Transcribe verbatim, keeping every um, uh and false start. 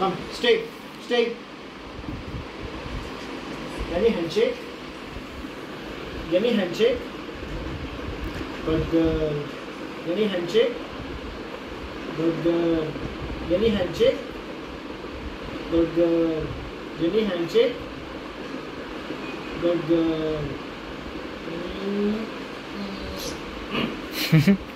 Come, stay, stay. Any handshake? Any handshake? Good girl. Any handshake? Good girl. Any handshake? Good girl. Any handshake? Good girl.